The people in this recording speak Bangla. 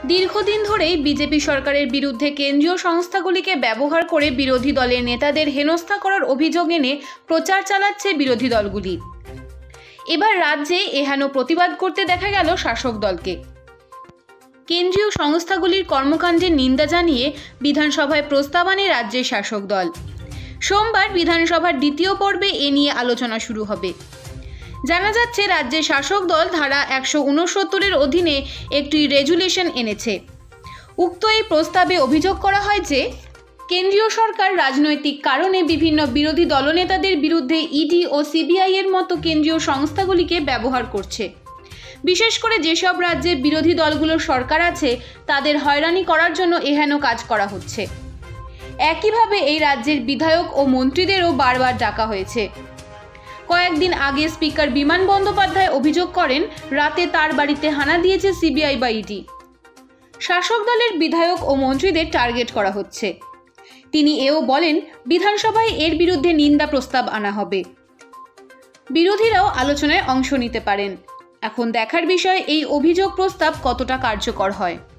দীর্ঘদিন ধরেই বিজেপি সরকারের বিরুদ্ধে কেন্দ্রীয় সংস্থাগুলিকে ব্যবহার করে বিরোধী দলের নেতাদের হেনস্থা করার অভিযোগ এনে প্রচার চালাচ্ছে বিরোধী দলগুলি। এবার রাজ্যে এহেন প্রতিবাদ করতে দেখা গেল শাসক দলকে। কেন্দ্রীয় সংস্থাগুলির কর্মকাণ্ডের নিন্দা জানিয়ে বিধানসভায় প্রস্তাব আনে রাজ্যের শাসক দল। সোমবার বিধানসভার দ্বিতীয় পর্বে এ নিয়ে আলোচনা শুরু হবে। জানা যাচ্ছে, রাজ্যের শাসক দল ধারা 169-এর অধীনে একটি রেজুলেশন এনেছে। উক্ত এই প্রস্তাবে অভিযোগ করা হয় যে কেন্দ্রীয় সরকার রাজনৈতিক কারণে বিভিন্ন বিরোধী দলনেতাদের বিরুদ্ধে ইডি ও সিবিআই এর মতো কেন্দ্রীয় সংস্থাগুলিকে ব্যবহার করছে। বিশেষ করে যেসব রাজ্যে বিরোধী দলগুলোর সরকার আছে তাদের হয়রানি করার জন্য এহেন কাজ করা হচ্ছে। একইভাবে এই রাজ্যের বিধায়ক ও মন্ত্রীদেরও বারবার ডাকা হয়েছে। কয়েকদিন আগে স্পিকার বিমান বন্দ্যোপাধ্যায় অভিযোগ করেন, রাতে তার বাড়িতে হানা দিয়েছে সিবিআই বা ইডি। শাসক দলের বিধায়ক ও মন্ত্রীদের টার্গেট করা হচ্ছে। তিনি এও বলেন, বিধানসভায় এর বিরুদ্ধে নিন্দা প্রস্তাব আনা হবে। বিরোধীরাও আলোচনায় অংশ নিতে পারেন। এখন দেখার বিষয় এই অভিযোগ প্রস্তাব কতটা কার্যকর হয়।